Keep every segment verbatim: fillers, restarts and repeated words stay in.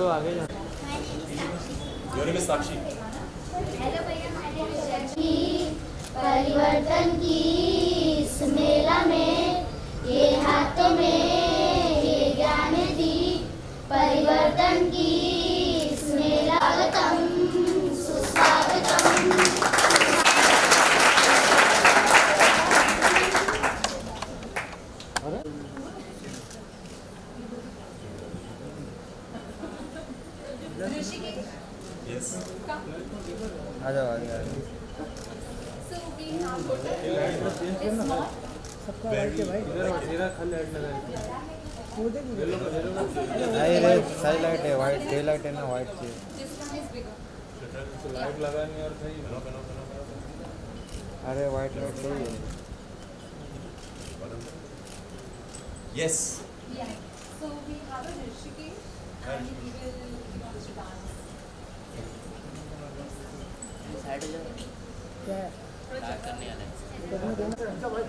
छोड़ो आगे जा। Your name is Sakshi. Hello भैया, माय नेम इज जैकी। परिवर्तन की इस मेला में ये हाथों में ये ज्ञान दी। परिवर्तन की इस मेला स्वागतम सुस्वागतम। Yes. आ जाओ आगे आ जाओ। So we have it's small. सबका लाइट है भाई। मेरा खाली लाइट लगा है। वो देख येलो का येलो का। नहीं रे साइड लाइट है, वाइट टेल लाइट है ना, वाइट चाहिए। This one is bigger. तो लाइट लगानी और सही बनो बनो बनो। अरे वाइट लाइट चाहिए। Yes. Yeah. So we have a Rishikesh and we will dance. Side जो क्या है? स्टार्ट करने वाले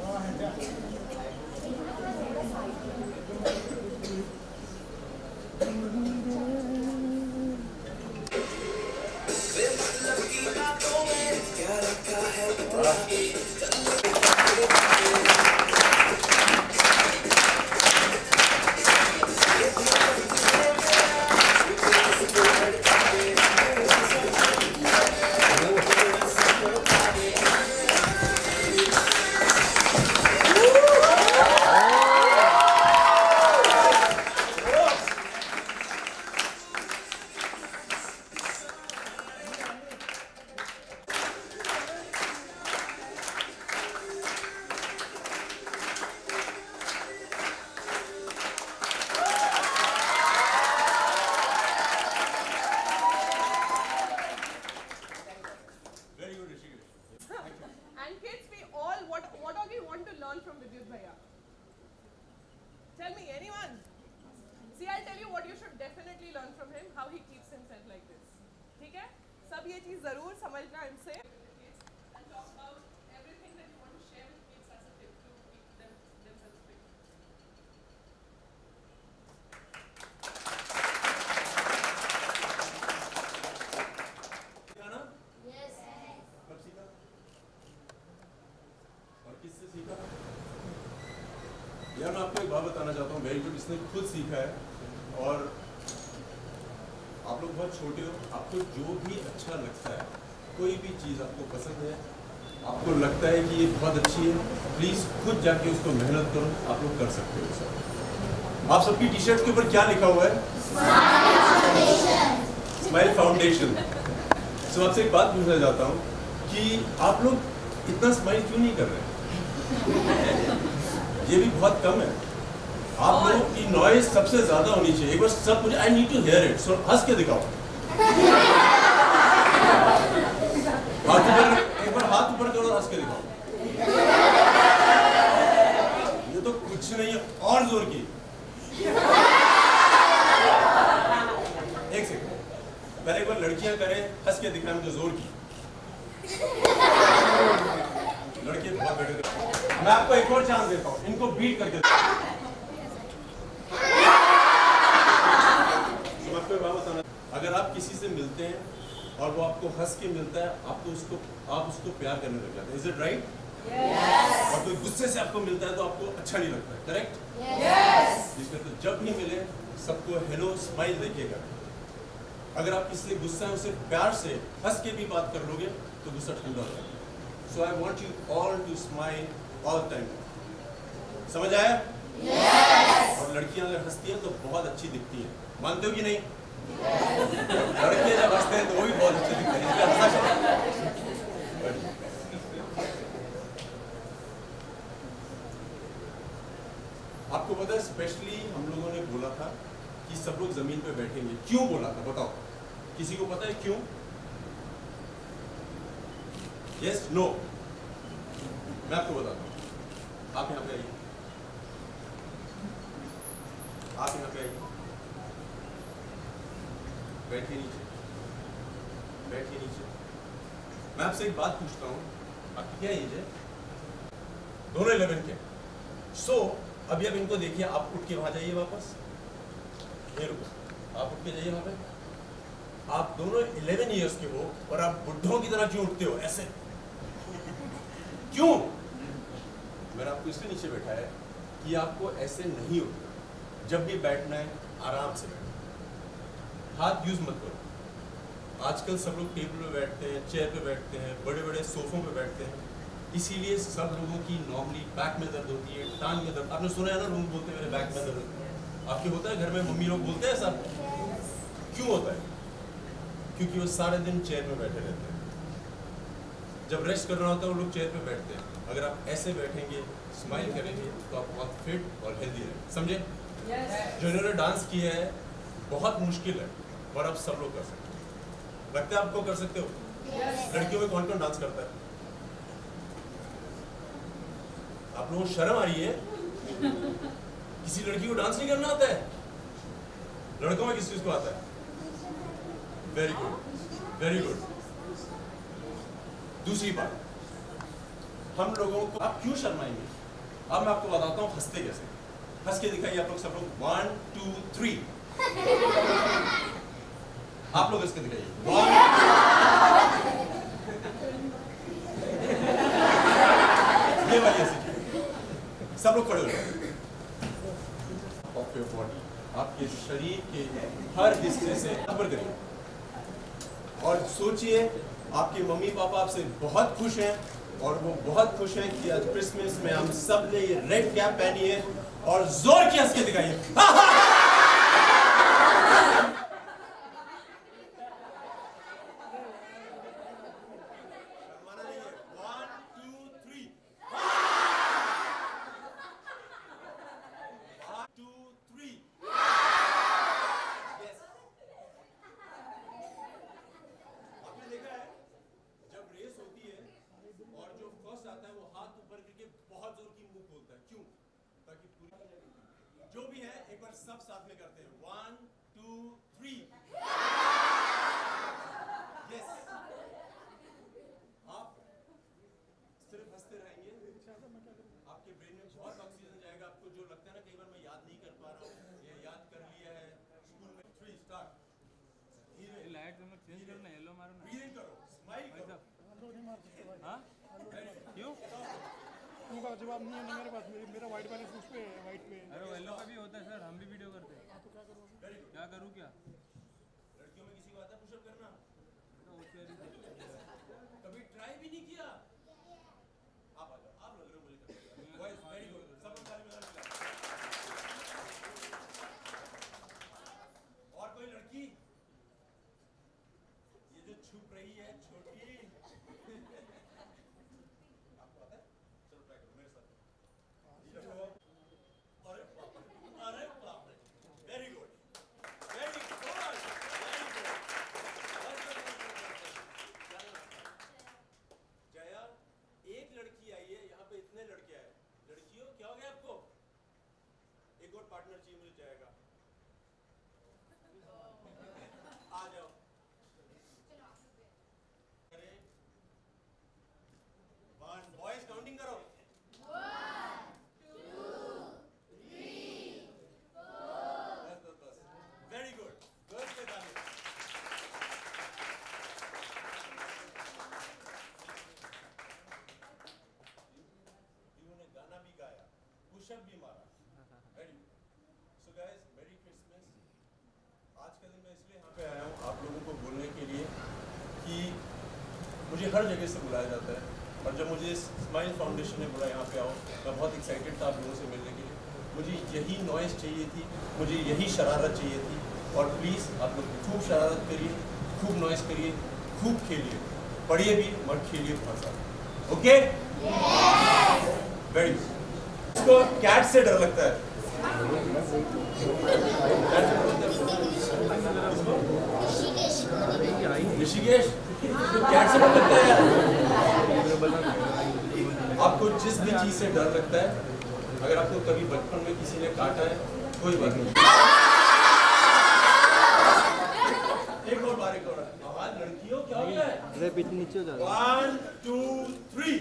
And kids, we all, what what all we want to learn from Vidyut Bhaiya? Tell me, anyone? See, I'll tell you what you should definitely learn from him, how he keeps himself like this. ठीक है? सब ये चीज जरूर समझना इनसे. And talk about everything that you want to share with kids as a tip to keep them themselves fit. यार मैं आपको एक बात बताना चाहता हूँ, वेरी गुड, इसने खुद सीखा है। और आप लोग बहुत छोटे हो, आपको जो भी अच्छा लगता है, कोई भी चीज़ आपको पसंद है, आपको लगता है कि ये बहुत अच्छी है, प्लीज़ खुद जाके उसको मेहनत करो, आप लोग कर सकते हो सब। आप सबकी टी शर्ट के ऊपर क्या लिखा हुआ है? Smile foundation. तो आपसे एक बात पूछना चाहता हूँ कि आप लोग इतना स्माइल क्यों नहीं कर रहे? ये भी बहुत कम है। आप लोगों की नॉइज सबसे ज्यादा होनी चाहिए। एक बार सब मुझे I need to hear it, so हंस के दिखाओ। हाथ ऊपर, एक बार हाथ ऊपर करो, हंस के दिखाओ। ये तो कुछ नहीं है, और जोर की। एक सेकंड, पहले एक बार लड़कियां करें, हंस के दिखाएं मुझे जोर की। लड़के बहुत बेटे। मैं आपको एक और चांस देता हूँ, इनको बीट करके। तो आपको बात बताना, अगर आप किसी से मिलते हैं और वो आपको हंस के मिलता है, आपको उसको आप उसको प्यार करने लग जाते हैं। Is it right? यस। और कोई गुस्से से आपको मिलता है तो आपको अच्छा नहीं लगता है, करेक्ट? यस। जिसमें तो जब भी मिले सबको हेलो स्माइल देखिएगा। अगर आप किसी से गुस्सा है, उसे प्यार से हंस के भी बात कर लोगे तो गुस्सा ठंडा हो जाएगा। So I want you all to smile all the time. समझ आया? Yes. और लड़कियां अगर हंसती हैं तो बहुत अच्छी दिखती हैं, मानते हो कि नहीं? Yes. लड़कियां जब हंसते हैं तो वो भी बहुत अच्छी दिखती हैं, इसलिए हंसा करो। आपको पता है, स्पेशली हम लोगों ने बोला था कि सब लोग जमीन पे बैठेंगे। क्यों बोला था बताओ? किसी को पता है क्यों? Yes, no. मैं आपको बताता हूँ। आप यहाँ पे आइए। आप यहाँ पे आइए। बैठिए नीचे। बैठिए नीचे। मैं आपसे एक बात पूछता हूँ, आपकी क्या एज है? दोनों इलेवन के। सो so, अभी अब इनको देखिए, आप उठ के वहां जाइए वापस। ये रुको। आप उठ के जाइए वहाँ पे। आप दोनों इलेवन ईयर्स के हो और आप बुढ़ों की तरह क्यों उठते हो ऐसे? क्यों? मैंने आपको इसलिए नीचे बैठा है कि आपको ऐसे नहीं उठना। जब भी बैठना है आराम से बैठो, हाथ यूज मत करो। आजकल सब लोग टेबल पे बैठते हैं, चेयर पे बैठते हैं, बड़े बड़े सोफों पे बैठते हैं, इसीलिए सब लोगों की नॉर्मली बैक में दर्द होती है, टांग में दर्द। आपने सुना है ना, लोग बोलते हैं मेरे बैक में दर्द। आपके होता है घर में, मम्मी लोग बोलते हैं सब? क्यों होता है? क्योंकि वो सारे दिन चेयर पे बैठे रहते हैं। जब रेस्ट करना होता है वो लोग चेयर पे बैठते हैं। अगर आप ऐसे बैठेंगे, स्माइल करेंगे, तो आप बहुत फिट और हेल्दी रहेंगे। समझे? yes. जो इन्होंने डांस किया है बहुत मुश्किल है, और आप सब लोग कर सकते हो। लगता है आपको कर सकते हो? yes. लड़कियों में कौन कौन डांस करता है? आप लोगों को शर्म आ रही है? किसी लड़की को डांस नहीं करना आता है? लड़कों में किस चीज को आता है? Very good, very good. दूसरी बात, हम लोगों को, आप क्यों शर्माएंगे? अब मैं आपको बताता हूँ हंसते कैसे। हंस के दिखाइए आप लोग, सब लोग। One two three. आप लोग हंस के दिखाइए। वन। ये वाली हंसी। सब लोग खड़े हो जाओ। ऑफ योर बॉडी, आपके शरीर के हर हिस्से से ऊपर करिए और सोचिए आपके मम्मी पापा आपसे बहुत खुश हैं, और वो बहुत खुश हैं कि आज क्रिसमस में हम सब ने ये रेड कैप पहनी है, और जोर की हंस के दिखाइए। जो भी है एक बार सब साथ में करते हैं। One two three. यस, आप सिर्फ हंसते रहेंगे, आपके ब्रेन में बहुत ऑक्सीजन जाएगा। आपको जो लगता है ना कई बार मैं याद नहीं कर पा रहा हूँ, ये याद कर लिया है स्कूल में। Three start. धीरे लाइट में चेंज करना, येलो मारो ना, ब्रीदिंग करो, स्माइल करो। हाँ क्यों? उनका जवाब नहीं है मेरे पास। मेरा वाइट बैलेंस उस पे है, वाइट पे। अरे येलो का भी होता है सर, हम भी वीडियो करते हैं। तो क्या करूँ? क्या करूँ क्या? लड़कियों में किसी को आता है पुशअप करना? तो कभी ट्राई भी नहीं किया? आप आ जाओ, आप लग रहे हो मुझे करने। बॉयज वेरी गुड, सब लोग ताली बजा लीजिए। और कोई लड़की ये जो छुप रही है छोटी, आपको आता है? चलो ट्राई करो मेरे साथ। अरे बाप रे, अरे बाप रे, very good, very good, very good. Jaya, एक लड़की आई है, यहाँ पे इतने लड़के आए। लड़कियों क्या हो गया आपको? एक और पार्टनर चाहिए मुझे जया का। आ जाओ। वन, बॉयज काउंटिंग करो। वेरी गुड, गर्ल्स के ताली। इन्होंने गाना भी गाया, पुशअप भी मारा। Very good. So guys, merry Christmas. आज का दिन मैं इसलिए यहाँ पे आया हूँ आप लोगों को बोलने के लिए कि मुझे हर जगह से बुलाया जाता है, और जब मुझे स्माइल फाउंडेशन ने बोला यहाँ पे आओ, मैं बहुत एक्साइटेड था आप लोगों से मिलने के लिए। मुझे यही नॉइज़ चाहिए थी, मुझे यही शरारत चाहिए थी। और प्लीज़ आप लोग खूब शरारत करिए, खूब नॉइज़ करिए, खूब खेलिए, पढ़िए भी मत खेलिए बहुत सारा। ओके? Very good. इसको कैट से डर लगता है। ऋषिकेश, कैट से डर लगता है यार। आपको जिस भी चीज से डर लगता है, अगर आपको कभी बचपन में किसी ने काटा है, कोई बात नहीं। एक और बार, एक और आवाज। लड़कियों क्या हो गया है? अरे बीच नीचे हो जाता है। One two three.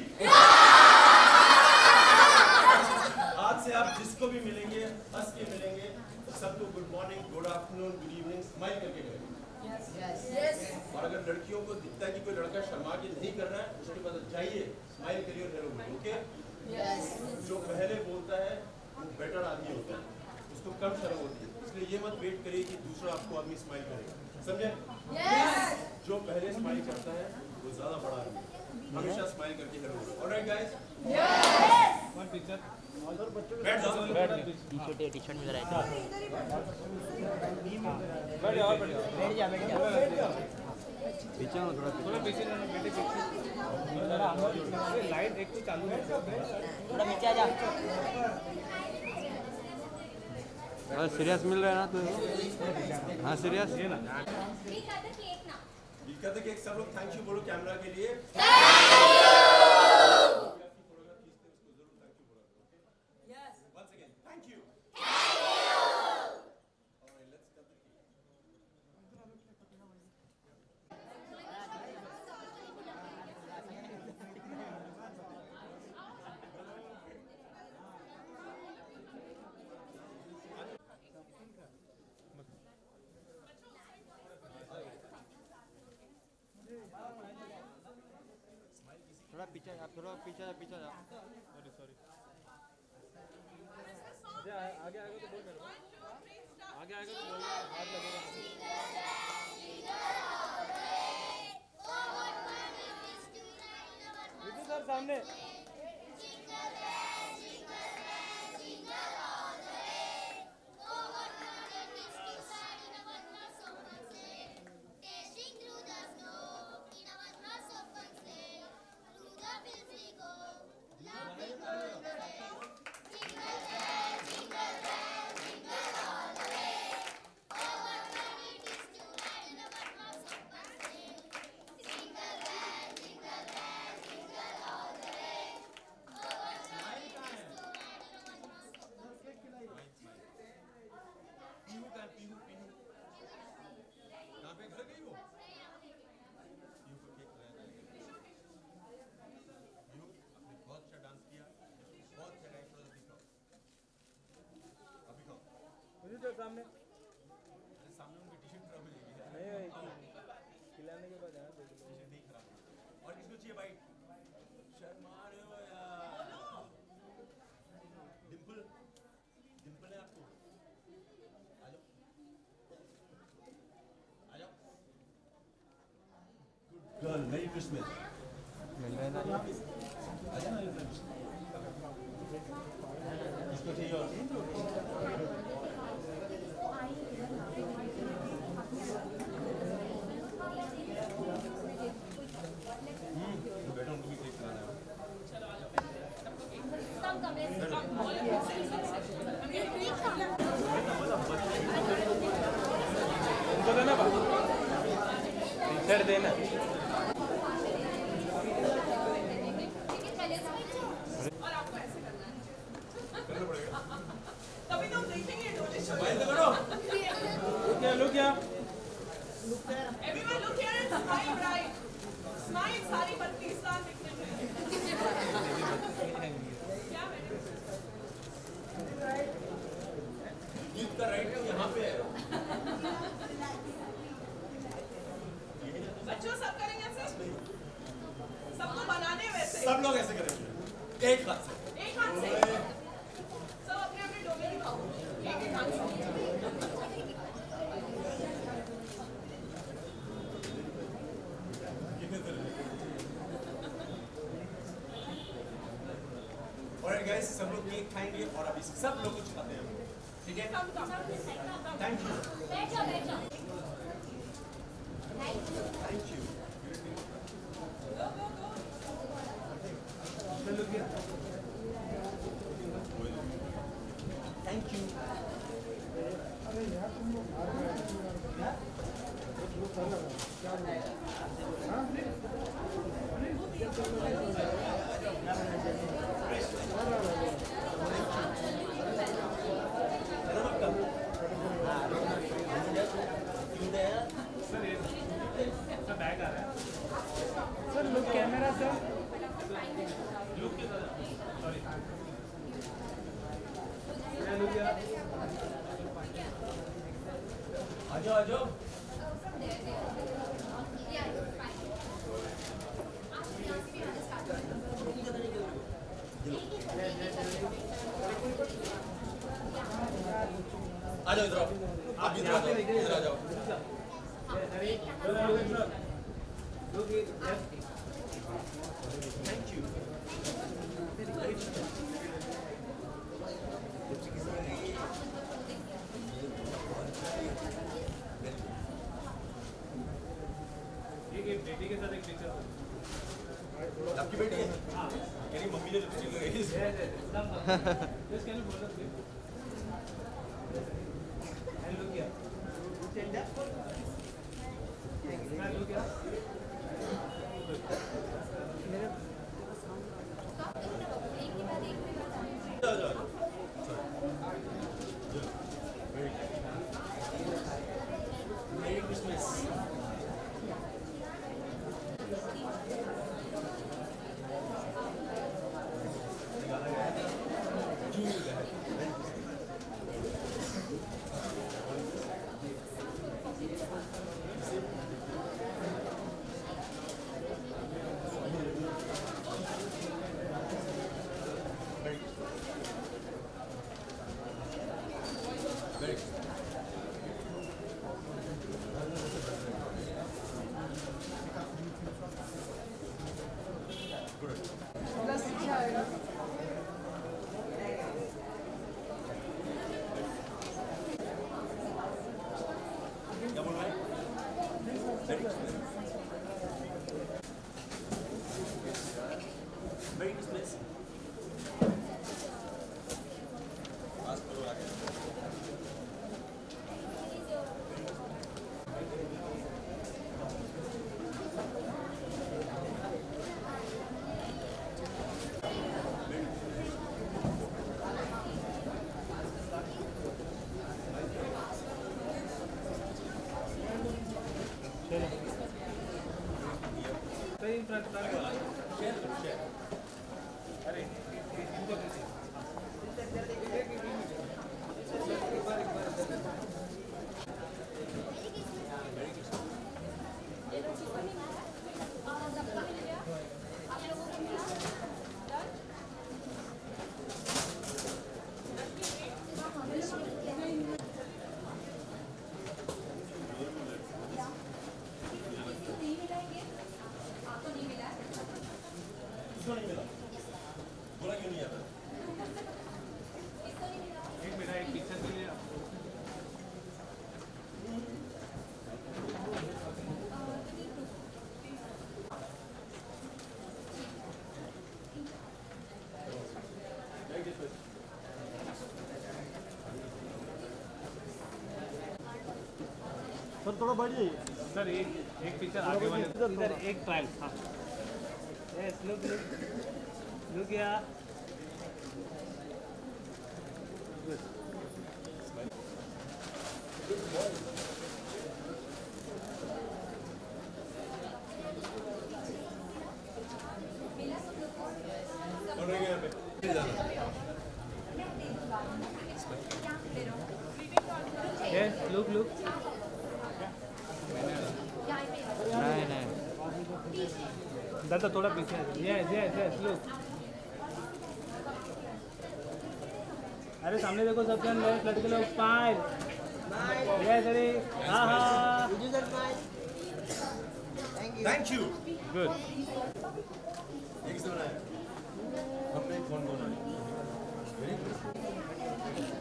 आज से आप जिसको भी मिलेंगे हंस के मिलेंगे, सब लोग good morning, good afternoon, good evening smile करके करेंगे। और अगर लड़कियों को दिखता है कि कोई लड़का शर्मा के नहीं कर रहा है, उसके बाद जाइए स्माइल करिए और हेलो बोलिए, ओके। जो पहले बोलता है वो बेटर आदमी होता है, उसको कम शर्म होती है, इसलिए ये मत वेट करिए कि दूसरा आपको आदमी स्माइल करेगा, समझे? जो पहले स्माइल करता है वो ज्यादा बड़ा आदमी है, हमेशा स्माइल करके हेलो बोलो। ऑलराइट गाइस, वन पिक्चर बैठ जाओ, बैठ टी-शर्ट टी-शर्ट मिल रहा है, बैठ जाओ, बैठ जाओ, बैठ जा बैठ जा पीछे हो थोड़ा, थोड़ा पीछे ना, बेटे पीछे जरा अंदर, लाइट एक तो चालू है, थोड़ा नीचे आ जा। अरे सीरियस मिल रहा है ना तो? हाँ सीरियस ये ना। कहते कि एक सब लोग थैंक यू बोलो कैमरा के लिए। थोड़ा पीछे आप थोड़ा पीछे पीछे जाओ, सॉरी सॉरी, आगे आगे तो बोल, आगे आगे तो बोल, हाथ लगेगा। विद्युत सर सामने, सामने सामने उनकी टी-शर्ट खराब हो जाएगी, नहीं खिलाने के बाद यार देख लो, टी-शर्ट नहीं खराब। और किसको चाहिए भाई? शर्मा रहे हो यार? डिंपल, डिंपल है आपको? आ जाओ, आ जाओ। Good girl, merry Christmas. मिल रहा है ना? आ जाओ। किसको चाहिए और? टी-शर्ट देना। और आपको ऐसे करना है, तभी तो हम देखेंगे डोले शो। लुक क्या Everyone look here and smile bright. Smile, सारी बत्ती इस साल दिखने चाहिए। क्या मैंने? गीत का राइट यहाँ पे है। बच्चों सब करेंगे ऐसे? सबको बनाने वैसे? सब लोग ऐसे करेंगे, एक हाथ से। एक हाथ से? सब अपने अपने डोले दिखाओ, एक एक हाथ से। Alright guys, सब लोग केक खाएंगे और अभी सब लोग कुछ खाते हैं, ठीक है? Thank you. बैठ जाओ, बैठ जाओ। Thank you. Thank you. Sir look camera sir, look आपकी बेटी है? मेरी मम्मी ने लिपस्टिक लगाई है। सर थोड़ा बढ़ जाइए सर एक एक पिक्चर आगे वाले इधर एक ट्रायल हाँ यस लुक लुक लुक या यस लुक लुक नहीं नहीं दादा थोड़ा पीछे यस यस यस लुक अरे सामने देखो सब जन लेफ्ट लड़के लोग स्माइल यस अरे हाँ हाँ थैंक यू गुड एक से बनाया हमने कौन बनाया वेरी गुड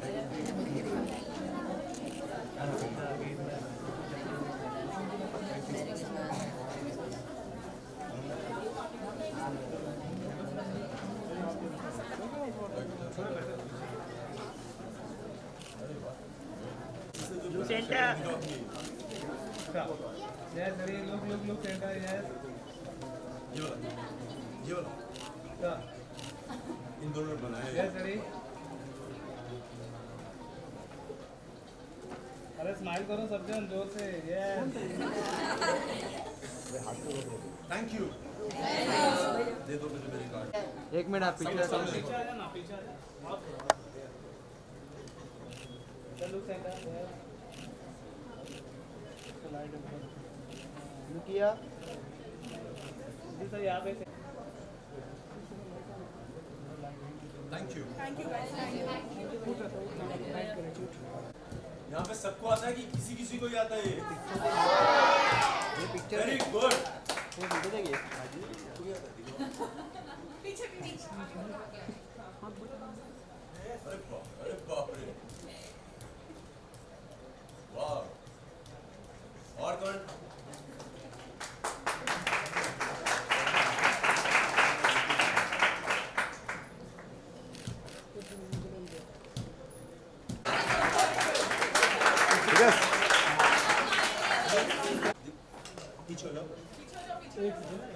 सेंटर यस अरे look look look centre yes ये वाला ये वाला इन दोनों ने बनाया है यस अरे अरे स्माइल करो सब जन जोर से यस थैंक यू दे दो मुझे मेरी कार्ड एक मिनट आप पिक्चर पीछे आ जाना पीछे आ जा बहुत चलो सेंटर किया जी सर यहाँ पे thank you Thank you guys. Thank you. यहाँ पे सबको आता है कि किसी किसी को ही आता है ये पिक्चर वेरी गुड वो वीडियो देखिए पीछे पीछे. अरे बाप अरे बाप रे वाह और कौन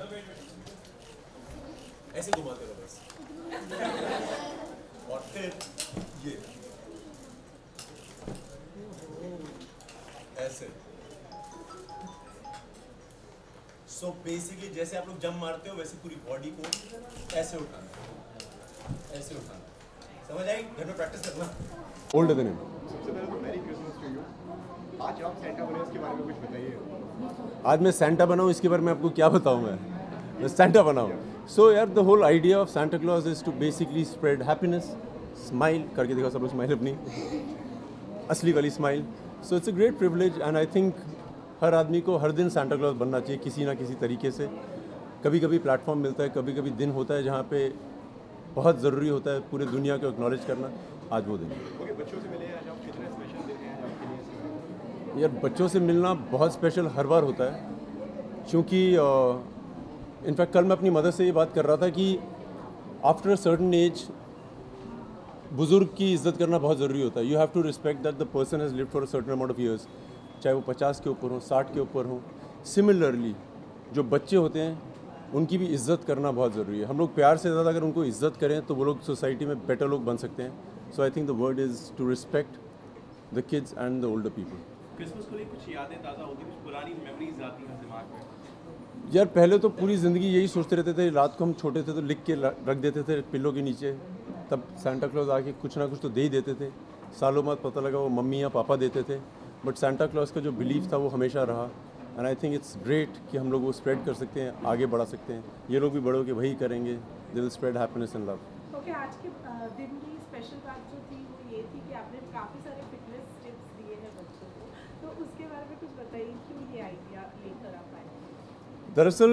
ऐसे घुमाते रहो बस। और फिर ये ऐसे। सो so बेसिकली जैसे आप लोग जंप मारते हो वैसे पूरी बॉडी को ऐसे उठाना, ऐसे उठाना। समझ आई? घर में प्रैक्टिस करना। Older than him. सबसे पहले तो मैरी क्रिसमस टू यू। आज आप सेंटा बने, इसके बारे में कुछ बताइए। आज मैं सेंटा बना हूँ, इसके बारे में आपको क्या बताऊँ मैं? मैं सेंटा बना हूँ। सो यार the whole idea of Santa Claus is to basically spread happiness. Smile करके दिखाओ सब लोग, स्माइल अपनी असली वाली smile. So it's a great privilege and I think हर आदमी को हर दिन सांता क्लॉज बनना चाहिए किसी ना किसी तरीके से। कभी कभी प्लेटफॉर्म मिलता है, कभी कभी दिन होता है जहाँ पे बहुत ज़रूरी होता है पूरे दुनिया को एक्नॉलेज करना। आज वो दिन है। ओके, बच्चों से मिले आज आप, कितने स्पेशल दिन हैं आपके लिए? यार बच्चों से मिलना बहुत स्पेशल हर बार होता है, क्योंकि इनफैक्ट कल मैं अपनी मदर से ये बात कर रहा था कि आफ्टर अ सर्टन एज बुज़ुर्ग की इज़्ज़त करना बहुत ज़रूरी होता है। You have to respect that the person has lived for a certain amount of years, चाहे वो पचास के ऊपर हो, साठ के ऊपर हो। सिमिलरली जो बच्चे होते हैं उनकी भी इज़्ज़त करना बहुत ज़रूरी है। हम लोग प्यार से ज़्यादा अगर उनको इज़्ज़त करें तो वो लोग सोसाइटी में बेटर लोग बन सकते हैं। So I think the word is to respect the kids and the older people. Christmas को लेकर कुछ यादें ताज़ा होती हैं, कुछ पुरानी मेमोरीज आती हैं दिमाग में? यार पहले तो पूरी ज़िंदगी यही सोचते रहते थे, रात को हम छोटे थे तो लिख के रख देते थे पिल्लों के नीचे, तब सांता क्लॉज आके कुछ ना कुछ तो दे ही देते थे। सालों बाद पता लगा वो मम्मी या पापा देते थे, बट सांता क्लॉज का जो बिलीफ था वो हमेशा रहा। And I think it's great कि हम लोग वो स्प्रेड कर सकते हैं, आगे बढ़ा सकते हैं। ये लोग भी बड़े होकर वही करेंगे, they will spread happiness and love. Okay, आज के दिन की स्पेशल बात जो थी वो ये थी कि आपने काफ़ी सारे फिटनेस टिप्स दिए हैं बच्चों को, तो उसके बारे में कुछ बताइए, क्यों ये आइडिया लेकर आप आए? दरअसल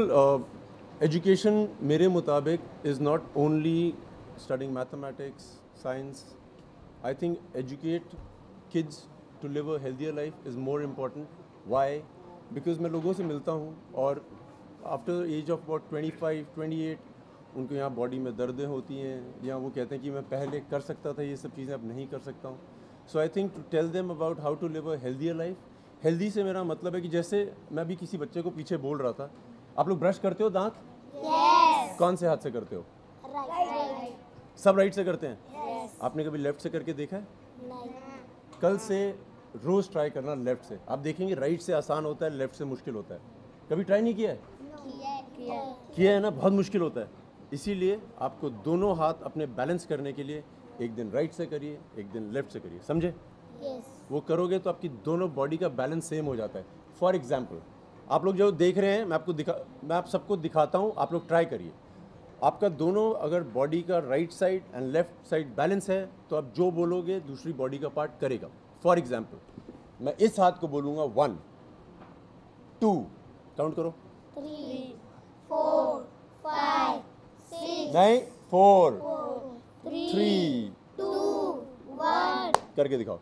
एजुकेशन मेरे मुताबिक is not only studying mathematics, science. I think educate kids to live a healthier life is more important. Why? Because मैं लोगों से मिलता हूँ और after age of about twenty five twenty eight उनको यहाँ बॉडी में दर्दें होती हैं, या वो कहते हैं कि मैं पहले कर सकता था ये सब चीज़ें, अब नहीं कर सकता हूँ। So I think to tell them about how to live a healthier life. Healthy से मेरा मतलब है कि जैसे मैं भी किसी बच्चे को पीछे बोल रहा था, आप लोग ब्रश करते हो दांत? Yes. कौन से हाथ से करते हो? Right. सब राइट से करते हैं? Yes. आपने कभी लेफ्ट से करके देखा है? नहीं. कल से रोज़ ट्राई करना लेफ्ट से। आप देखेंगे राइट से आसान होता है, लेफ्ट से मुश्किल होता है। कभी ट्राई नहीं किया है? किया किया किया है ना, बहुत मुश्किल होता है। इसीलिए आपको दोनों हाथ अपने बैलेंस करने के लिए एक दिन राइट से करिए, एक दिन लेफ्ट से करिए, समझे? Yes. वो करोगे तो आपकी दोनों बॉडी का बैलेंस सेम हो जाता है। फॉर एग्जाम्पल आप लोग जो देख रहे हैं, मैं आपको दिखा मैं आप सबको दिखाता हूँ, आप लोग ट्राई करिए। आपका दोनों अगर बॉडी का right side and left side balance है तो आप जो बोलोगे दूसरी बॉडी का पार्ट करेगा। फॉर एग्जाम्पल मैं इस हाथ को बोलूँगा वन टू, काउंट करो। Three, four, five, six, नहीं, four four, three, three two, one, करके दिखाओ।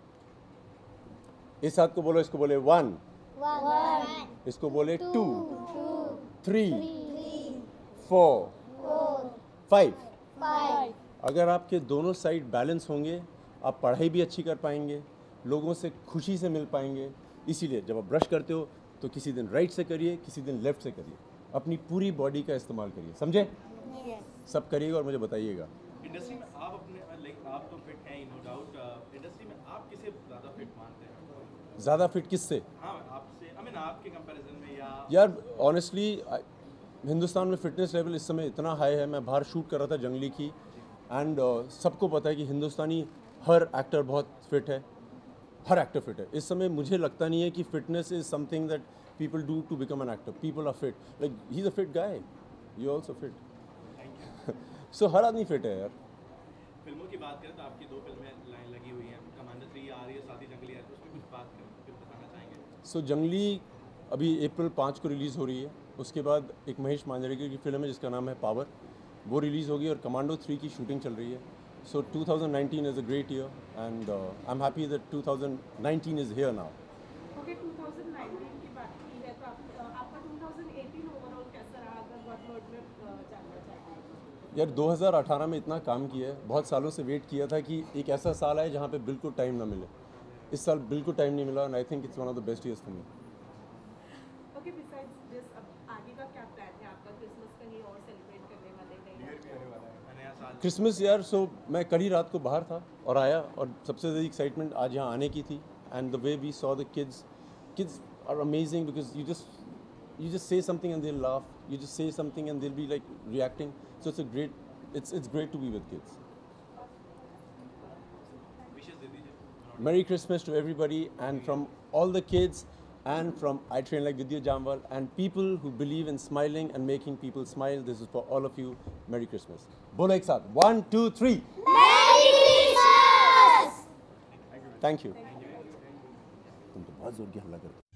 इस हाथ को बोलो, इसको बोले वन, one, इसको बोले two, two, three, three, four, four, five. five. अगर आपके दोनों साइड बैलेंस होंगे, आप पढ़ाई भी अच्छी कर पाएंगे, लोगों से खुशी से मिल पाएंगे। इसीलिए जब आप ब्रश करते हो तो किसी दिन राइट से करिए, किसी दिन लेफ्ट से करिए। अपनी पूरी बॉडी का इस्तेमाल करिए, समझे? सब करिएगा और मुझे बताइएगा। इंडस्ट्री में आप अपने लाइक आप तो फिट हैं, नो डाउट। इंडस्ट्री में आप किसे ज़्यादा फिट मानते हैं? ज़्यादा फिट किससे? हाँ, आपसे, आई मीन आपके कंपैरिजन में, या यार ऑनेस्टली हिंदुस्तान में फ़िटनेस लेवल इस समय इतना हाई है। मैं बाहर शूट कर रहा था जंगली की, एंड uh, सबको पता है कि हिंदुस्तानी हर एक्टर बहुत फिट है, हर एक्टर फिट है। इस समय मुझे लगता नहीं है कि fitness is something that people do to become an actor. People are fit, like he is a fit guy, you also fit. So हर आदमी फिट है यार। फिल्मों की बात करें तो आपकी दो फिल्में लाइन लगी हुई हैं, कमांडर थ्री आ रही है, साथ ही जंगली है, तो उसमें कुछ बात करें, कुछ बताना चाहेंगे? सो so, जंगली अभी अप्रैल पाँच को रिलीज़ हो रही है। उसके बाद एक महेश मांजरेकर की फिल्म है जिसका नाम है पावर, वो रिलीज़ होगी, और कमांडो थ्री की शूटिंग चल रही है। So two thousand nineteen is a great year and I am happy that two thousand nineteen is here now. Okay, two thousand nineteen की बात की है तो आप, आपका टू थाउजेंड एटीन ओवरऑल कैसा रहा, अगर वन वर्ड में जानना चाहेंगे? यार दो हज़ार अठारह में इतना काम किया है, बहुत सालों से वेट किया था कि एक ऐसा साल आए जहाँ पे बिल्कुल टाइम ना मिले। इस साल बिल्कुल टाइम नहीं मिला, and I think it's one of the best years for me. Okay, besides this अब आगे का क्या प्लान है आपका क्रिसमस क्रिसमस यार, सो मैं कल ही रात को बाहर था और आया, और सबसे ज़्यादा एक्साइटमेंट आज यहाँ आने की थी. And the way we saw the kids kids are amazing, because you just you just say something and they'll laugh, you just say something and they'll be like reacting. So it's a great, it's it's great to be with kids. Wishes दे दीजिए. Merry Christmas to everybody, and from all the kids, and from I Train Like Vidyut Jammval, and people who believe in smiling and making people smile. This is for all of you. Merry Christmas. Bolo ek saath. One, two, three. Merry Christmas! Thank you. तुम तो बहुत जोर की हल्ला करते हो.